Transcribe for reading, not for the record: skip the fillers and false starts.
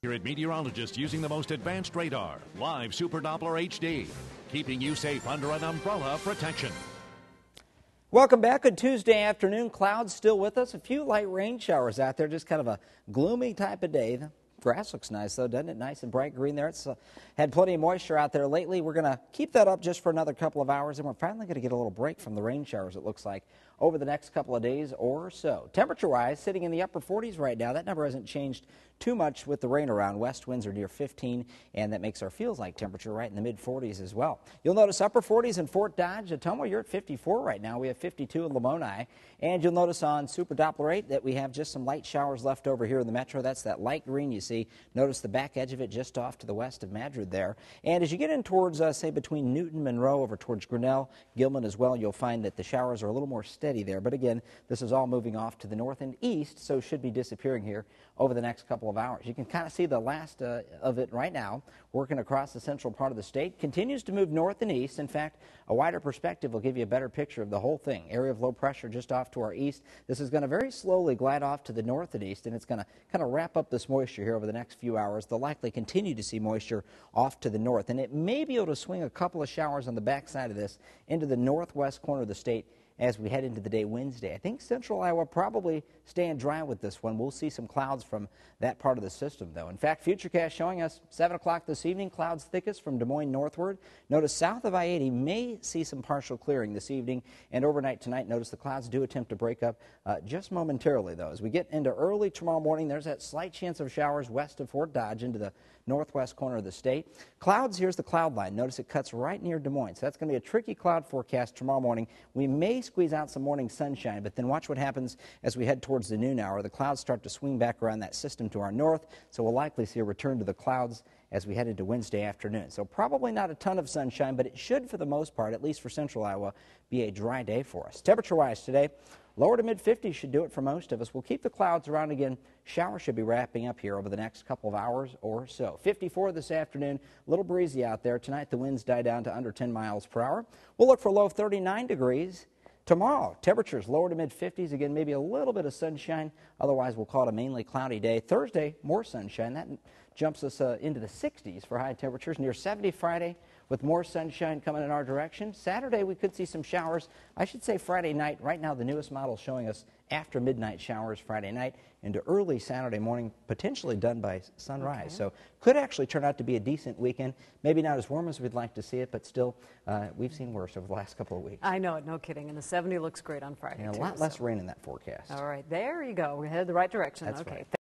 Accurate meteorologist using the most advanced radar, live Super Doppler HD, keeping you safe under an umbrella of protection. Welcome back. Good Tuesday afternoon. Clouds still with us. A few light rain showers out there. Just kind of a gloomy type of day. The grass looks nice, though, doesn't it? Nice and bright green there. It's had plenty of moisture out there lately. We're going to keep that up just for another couple of hours, and we're finally going to get a little break from the rain showers, it looks like, over the next couple of days or so. Temperature-wise, sitting in the upper 40s right now. That number hasn't changed too much with the rain around. West winds are near 15, and that makes our feels-like temperature right in the mid-40s as well. You'll notice upper 40s in Fort Dodge. Ottumwa, you're at 54 right now. We have 52 in Lamoni. And you'll notice on Super Doppler 8 that we have just some light showers left over here in the metro. That's that light green you see. Notice the back edge of it just off to the west of Madrid there. And as you get in towards, say, between Newton, Monroe, over towards Grinnell, Gilman as well, you'll find that the showers are a little more steady there. But again, this is all moving off to the north and east, so should be disappearing here over the next couple of hours. You can kind of see the last of it right now, working across the central part of the state. Continues to move north and east. In fact, a wider perspective will give you a better picture of the whole thing. Area of low pressure just off to our east. This is going to very slowly glide off to the north and east, and it's going to kind of wrap up this moisture here over the next few hours. They'll likely continue to see moisture off to the north, and it may be able to swing a couple of showers on the backside of this into the northwest corner of the state as we head into the day Wednesday. I think central Iowa probably staying dry with this one. We'll see some clouds from that part of the system, though. In fact, Futurecast showing us 7 o'clock this evening, clouds thickest from Des Moines northward. Notice south of I-80 may see some partial clearing this evening, and overnight tonight, notice the clouds do attempt to break up just momentarily, though. As we get into early tomorrow morning, there's that slight chance of showers west of Fort Dodge into the northwest corner of the state. Clouds, here's the cloud line. Notice it cuts right near Des Moines. So that's going to be a tricky cloud forecast tomorrow morning. We may squeeze out some morning sunshine, but then watch what happens as we head towards the noon hour. The clouds start to swing back around that system to our north, so we'll likely see a return to the clouds as we head into Wednesday afternoon. So probably not a ton of sunshine, but it should, for the most part, at least for central Iowa, be a dry day for us. Temperature-wise today, lower to mid-50s should do it for most of us. We'll keep the clouds around again. Showers should be wrapping up here over the next couple of hours or so. 54 this afternoon, a little breezy out there. Tonight the winds die down to under 10 miles per hour. We'll look for a low of 39 degrees. Tomorrow, temperatures lower to mid-50s. Again, maybe a little bit of sunshine. Otherwise, we'll call it a mainly cloudy day. Thursday, more sunshine. That jumps us into the 60s for high temperatures. Near 70 Friday with more sunshine coming in our direction. Saturday, we could see some showers. I should say Friday night. Right now, the newest model showing us after midnight showers Friday night into early Saturday morning, potentially done by sunrise. Okay. So could actually turn out to be a decent weekend. Maybe not as warm as we'd like to see it, but still, we've seen worse over the last couple of weeks. I know it, no kidding. And the 70 looks great on Friday, and too. A lot less rain in that forecast. All right, there you go. We're headed the right direction. That's okay. Right.